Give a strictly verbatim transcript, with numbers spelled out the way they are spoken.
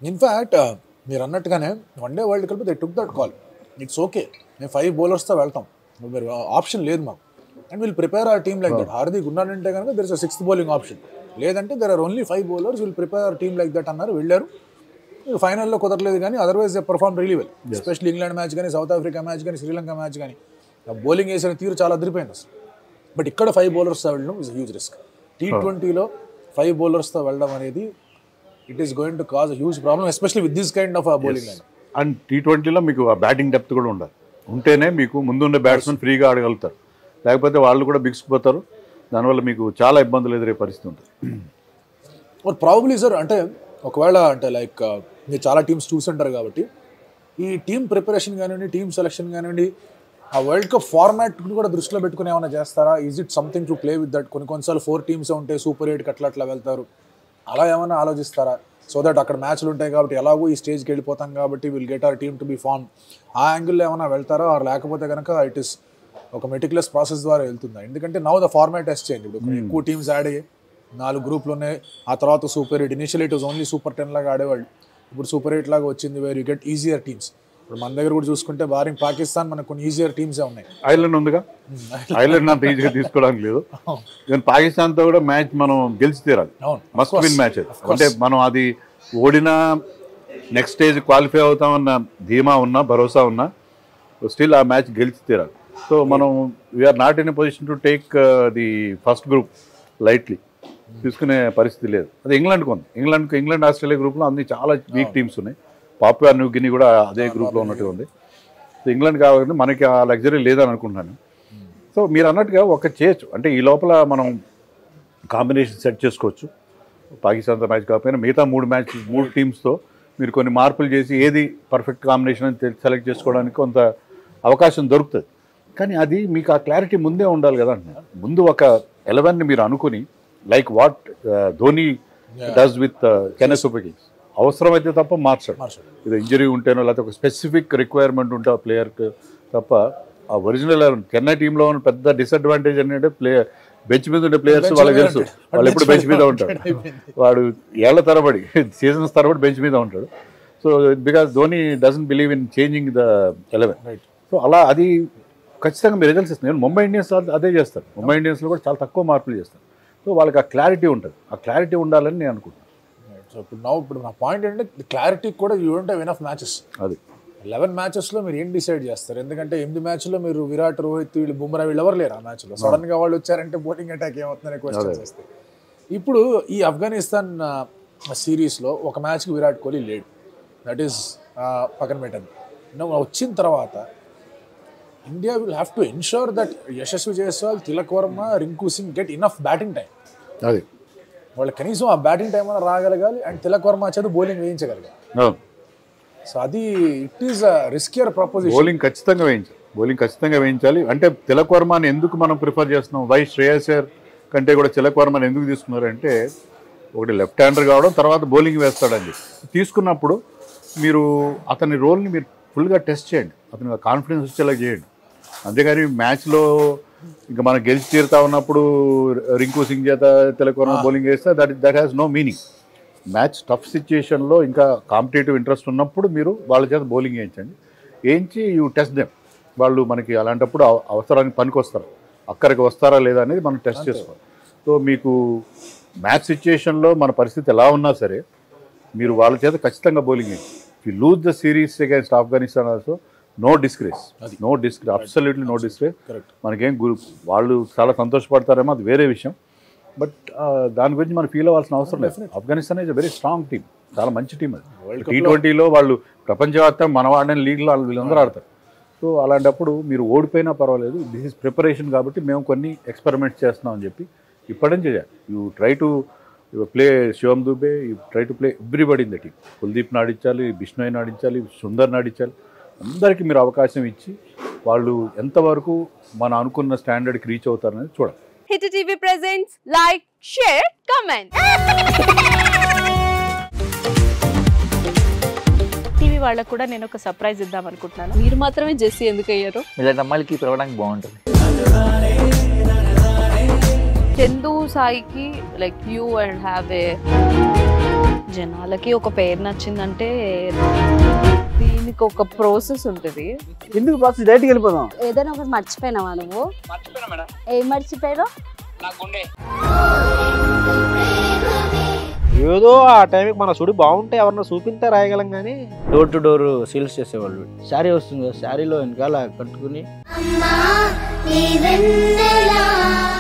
In fact మీరు అన్నట్టుగానే one day world cup they took that call, it's okay మేము five బౌలర్స్తో వెళ్తాం, మీరు ఆప్షన్ లేదు మాకు, and will prepare our team like that. Hardik ఉన్నాడంటే కనుక there is a sixth bowling option, లేదంటే there are only five bowlers, will prepare our team like that అన్నారు, వెళ్ళారు. ఫైనల్లో కుదరలేదు కానీ otherwise they perform really well, especially England match కానీ South Africa match కానీ శ్రీలంక మ్యాచ్ కానీ బౌలింగ్ వేసిన తీరు చాలా అదిరిపోయింది అసలు. బట్ ఇక్కడ ఫైవ్ బౌలర్స్తో వెళ్ళడం ఇస్ హ్యూజ్ రిస్క్. టీ ట్వంటీలో ఫైవ్ బౌలర్స్తో వెళ్ళడం అనేది it is going to cause huge problem, especially with this kind of bowling line. And T ట్వంటీలో మీకు ఆ బ్యాటింగ్ డెప్త్ కూడా ఉండాలి, ఉంటేనే మీకు ముందుండే బ్యాట్స్మెన్ ఫ్రీగా ఆడగలుగుతారు, లేకపోతే వాళ్ళు కూడా బిగుసుకుపోతారు, దానివల్ల మీకు చాలా ఇబ్బందులు ఎదురే పరిస్థితి ఉంటుంది. ప్రాబబ్లీ సార్ అంటే ఒకవేళ అంటే లైక్ మీరు చాలా టీమ్స్ చూసుంటారు కాబట్టి ఈ టీమ్ ప్రిపరేషన్ కానివ్వండి, టీమ్ సెలెక్షన్ కానివ్వండి, ఆ వరల్డ్ కప్ ఫార్మాట్ కూడా దృష్టిలో పెట్టుకుని ఏమైనా చేస్తారా? Is it something to play with that? కొన్ని కొన్నిసార్లు ఫోర్ టీమ్స్ ఉంటే సూపర్ ఎయిట్కి అట్లా అట్లా వెళ్తారు, అలా ఏమైనా ఆలోచిస్తారా? సో దట్ అక్కడ మ్యాచ్లు ఉంటాయి కాబట్టి ఎలాగో ఈ స్టేజ్కి వెళ్ళిపోతాం కాబట్టి will get our team to be form, ఆ యాంగిల్లో ఏమైనా వెళ్తారా? ఆర్ లేకపోతే కనుక ఇట్ ఇస్ ఒక మెటిక్యులస్ ప్రాసెస్ ద్వారా వెళ్తుందా? ఎందుకంటే now the format has change. ఇప్పుడు ఎక్కువ టీమ్స్ యాడ్ అయ్యాయి, నాలుగు గ్రూప్లు ఉన్నాయి, ఆ తర్వాత super eight, initial it was only super ten లాగా ఆడేవాళ్ళు, ఇప్పుడు సూపర్ ఎయిట్ లాగా వచ్చింది, where you get easier teams. ఇప్పుడు మన దగ్గర కూడా చూసుకుంటే బారింగ్ పాకిస్తాన్ మనకు కొన్ని ఈజియర్ టీమ్సే ఉన్నాయి. ఐర్లాండ్ ఉందిగా, ఐర్లాండ్ అంత ఈజీగా తీసుకోవడానికి లేదు, కానీ పాకిస్తాన్తో కూడా మ్యాచ్ మనం గెలిచి తీరాలి, మస్ట్ విన్ మ్యాచ్. అంటే మనం అది ఓడినా నెక్స్ట్ స్టేజ్ క్వాలిఫై అవుతామన్న ధీమా ఉన్నా, భరోసా ఉన్నా, స్టిల్ ఆ మ్యాచ్ గెలిచి తీరాలి. సో మనం we are not in a position to take the first group lightly, తీసుకునే పరిస్థితి లేదు. అది ఇంగ్లాండ్కి ఉంది. ఇంగ్లాండ్కి ఇంగ్లాండ్ ఆస్ట్రేలియా గ్రూప్లో అన్ని చాలా వీక్ టీమ్స్ ఉన్నాయి, పాపువా న్యూ గిని కూడా అదే గ్రూప్లో ఉన్నట్టుగా ఉంది. సో ఇంగ్లాండ్ కాబట్టి మనకి ఆ లగ్జరీ లేదని అనుకుంటున్నాను. సో మీరు అన్నట్టుగా ఒక చేయొచ్చు, అంటే ఈ లోపల మనం కాంబినేషన్ సెట్ చేసుకోవచ్చు. పాకిస్తాన్తో మ్యాచ్ కాకపోయినా మిగతా మూడు మ్యాచ్ మూడు టీమ్స్తో మీరు కొన్ని మార్పులు చేసి ఏది పర్ఫెక్ట్ కాంబినేషన్ అని సెలెక్ట్ చేసుకోవడానికి కొంత అవకాశం దొరుకుతుంది. కానీ అది మీకు ఆ క్లారిటీ ముందే ఉండాలి కదా అంటున్నారు. ముందు ఒక ఎలెవెన్ని మీరు అనుకుని like what Dhoni does with Chennai super kings, అవసరమైతే తప్ప మార్చాడు. ఇది ఇంజరీ ఉంటేనో లేకపోతే ఒక స్పెసిఫిక్ రిక్వైర్మెంట్ ఉంటే ఆ ప్లేయర్కి తప్ప ఆ ఒరిజినల్ చెన్నై టీంలో ఉన్న పెద్ద డిసడ్వాంటేజ్ ఏంటంటే ప్లేయర్ బెంచ్ మీద ఉండే ప్లేయర్స్ వాళ్ళకి తెలుసు, వాళ్ళు ఎప్పుడు బెంచ్ మీద ఉంటాడు, వాడు ఏళ్ల తరబడి సీజన్స్ తరబడి బెంచ్ మీద ఉంటాడు. So because Dhoni doesn't believe in changing the eleven. So అలా అది ఖచ్చితంగా మీరు రిజల్ట్స్ ఇస్తుంది. ముంబై ఇండియన్స్ అదే చేస్తారు, ముంబై ఇండియన్స్లో కూడా చాలా తక్కువ మార్పులు చేస్తారు. సో వాళ్ళకి ఆ క్లారిటీ ఉంటుంది, ఆ క్లారిటీ ఉండాలని నేను అనుకుంటున్నాను. సో ఇప్పుడు నా ఇప్పుడు నా పాయింట్ ఏంటంటే క్లారిటీ కూడా you don't have enough matches. అది లెవెన్ మ్యాచెస్లో మీరు ఏం డిసైడ్ చేస్తారు? ఎందుకంటే ఎనిమిది మ్యాచ్లో మీరు విరాట్, రోహిత్, వీళ్ళు బుమ్రా వీళ్ళు ఎవరు లేరు ఆ మ్యాచ్లో. సడన్గా వాళ్ళు వచ్చారంటే బౌలింగ్ అటాక్ ఏమవుతుందనే క్వశ్చన్స్ వస్తాయి. ఇప్పుడు ఈ ఆఫ్ఘనిస్తాన్ సిరీస్లో ఒక మ్యాచ్కి విరాట్ కోహ్లీ లేడు, దట్ ఈస్ పక్కన పెట్టండి. వచ్చిన తర్వాత India will have to ensure that Yashasvi Jaiswal, Tilak Varma, Rinku Singh get enough batting time. అది వాళ్ళు కనీసం ఆ బ్యాటింగ్ టైం అయినా రాగలగాలి, అండ్ తిలక్ వర్మ చేత బౌలింగ్ వేయించగలగాలి. సో అది it is a riskier proposition. Bowling ఖచ్చితంగా వేయించాలి, బౌలింగ్ ఖచ్చితంగా వేయించాలి. అంటే తిలక్ వర్మని ఎందుకు మనం ప్రిఫర్ చేస్తున్నాం, వై శ్రేయస్ అయ్యర్ కంటే కూడా తిలక్ వర్మని ఎందుకు తీసుకున్నారంటే ఒకటి లెఫ్ట్ హ్యాండర్ కావడం, తర్వాత బౌలింగ్ వేస్తాడని చెప్పి తీసుకున్నప్పుడు మీరు అతని రోల్ని మీరు ఫుల్గా టెస్ట్ చేయండి, అతనికి కాన్ఫిడెన్స్ వచ్చేలా చేయండి. అంతేగాని మ్యాచ్లో ఇంకా మనం గెలిచి తీరుతా ఉన్నప్పుడు రింకు సింగ్ చేత తిలక్ వర్మ బౌలింగ్ వేస్తే that that has no meaning. Match tough సిచ్యుయేషన్లో ఇంకా కాంపిటేటివ్ ఇంట్రెస్ట్ ఉన్నప్పుడు మీరు వాళ్ళ చేత బౌలింగ్ వేయించండి, వేయించి యూ టెస్ట్ దెమ్. వాళ్ళు మనకి అలాంటప్పుడు అవసరానికి పనికి వస్తారు, అక్కడికి వస్తారా లేదా అనేది మనం టెస్ట్ చేసుకోవాలి. సో మీకు మ్యాచ్ సిచ్యుయేషన్లో మన పరిస్థితి ఎలా ఉన్నా సరే మీరు వాళ్ళ చేత ఖచ్చితంగా బౌలింగ్ వేయండి. If you lose the series against Afghanistan also no disgrace, no disgrace, absolutely no disgrace. మనకేం గురు వాళ్ళు చాలా సంతోషపడతారేమో అది వేరే విషయం, బట్ దాని గురించి మనం ఫీల్ అవ్వాల్సిన అవసరం లేదు. Afghanistan is a very strong team, చాలా మంచి టీం అది. టీ ట్వంటీలో వాళ్ళు ప్రపంచవ్యాప్తంగా మన వాడిన లీగ్లో వీళ్ళందరూ ఆడతారు. సో అలాంటప్పుడు మీరు ఓడిపోయినా పర్వాలేదు, దిస్ ఈజ్ ప్రిపరేషన్ కాబట్టి మేము కొన్ని ఎక్స్పెరిమెంట్స్ చేస్తున్నాం అని చెప్పి ఇప్పటి నుంచి చేయాలి. You try to play Shivam Dube, you try to play everybody in the team. Kuldeep నాడించాలి, బిష్ణోయ్ నాడించాలి, సుందర్ నాడించాలి, అందరికీ మీరు అవకాశం ఇచ్చి వాళ్ళు ఎంతవరకు మనం అనుకున్న స్టాండర్డ్కి రీచ్ అవుతారనేది చూడాలి. Hit TV presents like, share, comment. TV వాళ్ళకు కూడా నేను ఒక సర్ప్రైజ్ ఇద్దాం అనుకుంటున్నాను. మీరు మాత్రమే జెస్సీ ఎందుకు అయ్యారు? ఇలాంటి అమ్మాయిలకి పిలవడానికి బాగుంటుంది. చందు సాయికి like you and have a జనాలకి ఒక పేరు నచ్చిందంటే దీనికి ఒక ప్రాసెస్ ఉంటుంది. ఎందుకు ప్రాసెస్ డైరెక్ట్కి వెళ్ళిపోదాం. ఏదైనా ఒకటి మర్చిపోయినావా నువ్వు? ఏం మర్చిపోయావు? ఏదో ఆ టైంకి మన సుడి బాగుంటే ఎవరన్నా చూపిస్తే రాయగలం కానీ డోర్ టు డోర్ సేల్స్ చేసేవాళ్ళు. శారీ వస్తుంది కదా, శారీలో వెనకాల కట్టుకుని